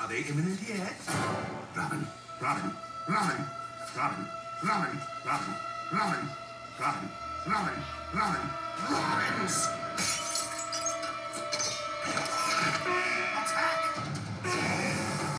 Are they imminent yet? Robin, Robin, Robin, Robin, Robin, Robin, Robin, Robin, Robin, Robin, Robins!